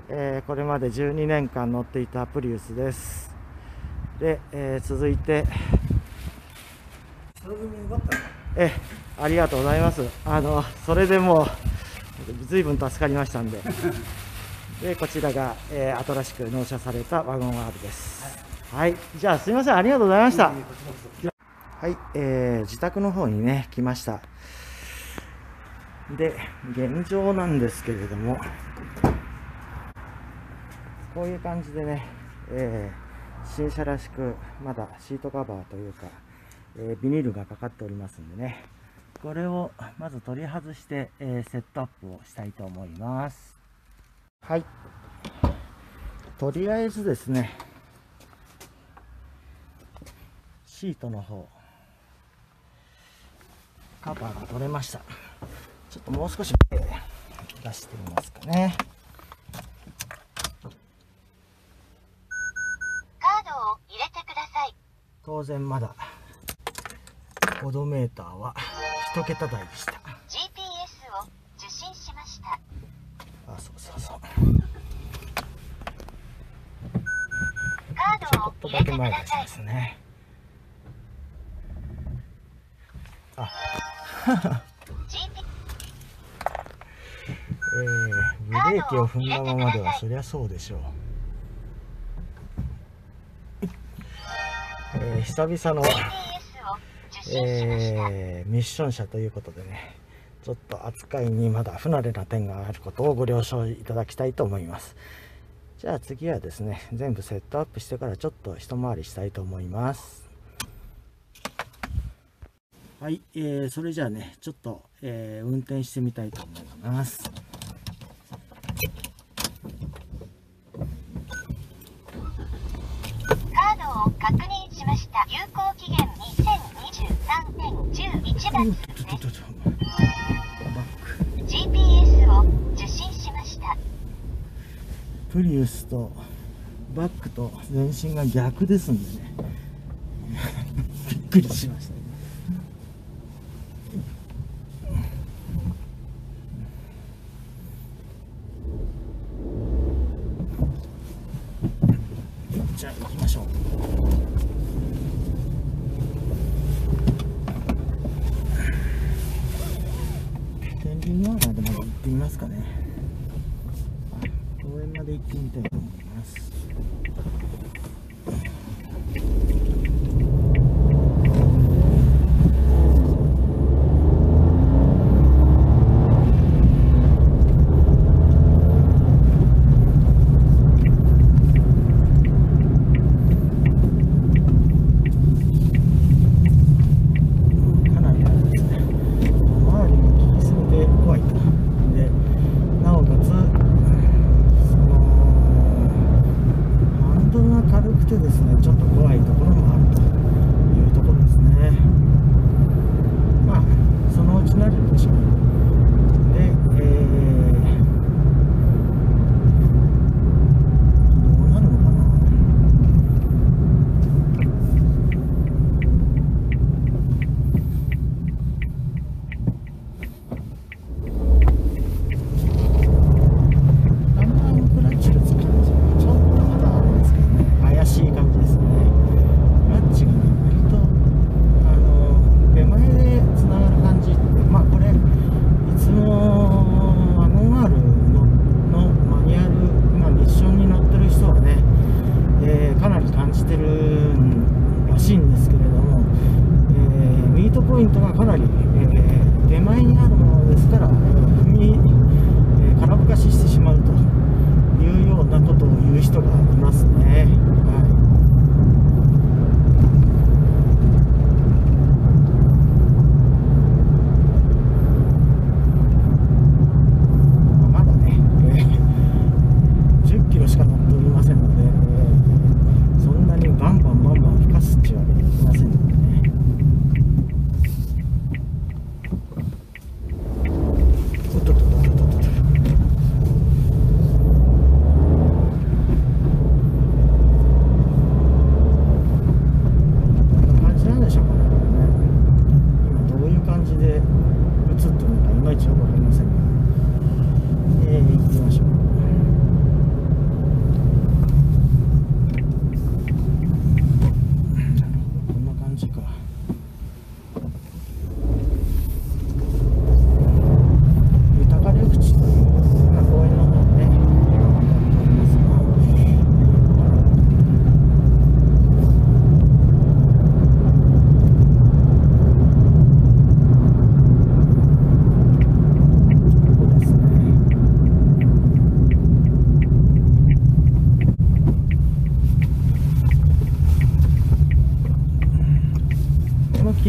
これまで12年間乗っていたプリウスです。で、続いてありがとうございます。それでもう随分助かりましたんででこちらが、新しく納車されたワゴン R です。はい、じゃあすいません、ありがとうございました。はい、自宅の方にね来ました。で現状なんですけれども、こういう感じでね、新車らしくまだシートカバーというか、ビニールがかかっておりますんでね、これをまず取り外して、セットアップをしたいと思います。はい、とりあえずですね、シートの方カバーが取れました。ちょっともう少し出してみますかね。 カードを入れてください。 当然まだオドメーターは1桁台でした。 GPS を受信しました。 そうカードを入れてください。 ちょっとだけ前出しますね。ブレーキを踏んだままではそりゃそうでしょう。久々の、ミッション車ということでね、ちょっと扱いにまだ不慣れな点があることをご了承いただきたいと思います。じゃあ次はですね、全部セットアップしてからちょっと一回りしたいと思います。はい、それじゃあね、ちょっと、運転してみたいと思います。 カードを確認しました。有効期限2023年11月です。GPS を受信しました。 プリウスとバックと前進が逆ですんでねびっくりしました。じゃあ行きましょう。天神ノアまで行ってみますかね。公園まで行ってみたいと思います。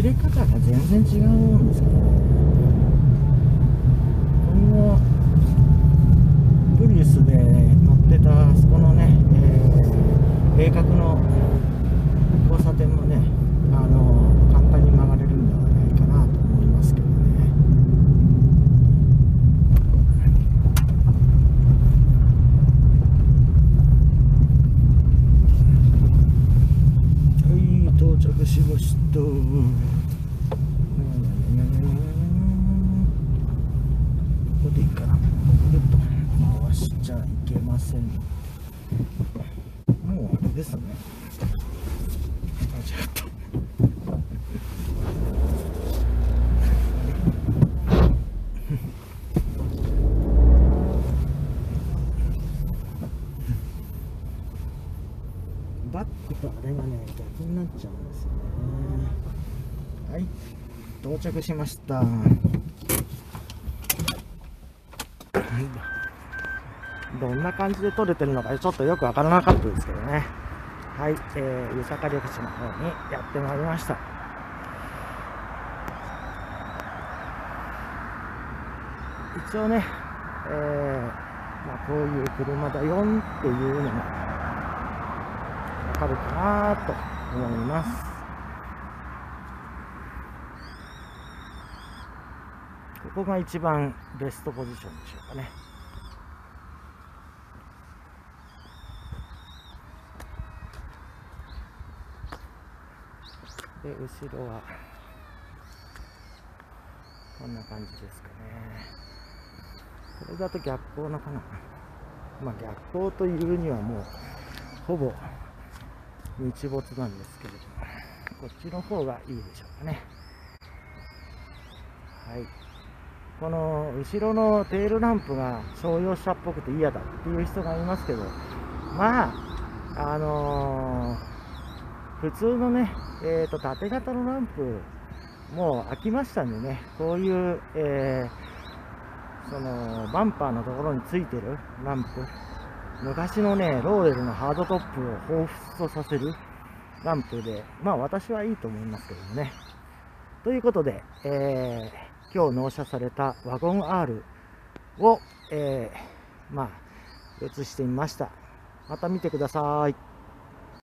切れ方が全然違うんですけど、今後プリウスで乗ってたあそこのね、鋭角の交差点もね、簡単に曲がれるんではないかなと思いますけどね。はい、到着しました。ここでいいかな。ぐっと回しちゃいけません。もうあれですね。間違った。バックとあれがね、逆になっちゃうんですよね。はい、到着しました。どんな感じで撮れてるのかちょっとよくわからなかったですけどね。はい、湯坂緑地の方にやってまいりました。一応ね、こういう車だよんっていうのがわかるかなと思います。ここが一番ベストポジションでしょうかね。で、後ろはこんな感じですかね。これだと逆光のかな。逆光というにはもうほぼ日没なんですけれども、こっちの方がいいでしょうかね。はい、この後ろのテールランプが商用車っぽくて嫌だっていう人がいますけど、普通のね、縦型のランプもう飽きましたんでね、こういう、そのバンパーのところについてるランプ、昔のねローエルのハードトップを彷彿とさせるランプで、私はいいと思いますけどもね。ということで、今日納車されたワゴン R を、映してみました。また見てください。